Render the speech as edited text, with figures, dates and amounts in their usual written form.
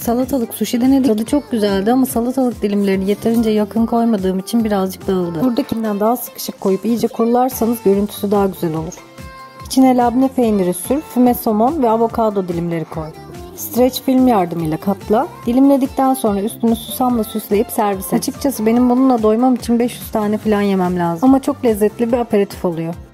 Salatalık sushi denedik. Tadı çok güzeldi ama salatalık dilimlerini yeterince yakın koymadığım için birazcık dağıldı. Buradakinden daha sıkışık koyup iyice kurularsanız görüntüsü daha güzel olur. İçine labne peyniri sür, füme somon ve avokado dilimleri koy. Streç film yardımıyla katla. Dilimledikten sonra üstünü susamla süsleyip servis et. Açıkçası benim bununla doymam için 500 tane falan yemem lazım. Ama çok lezzetli bir aperatif oluyor.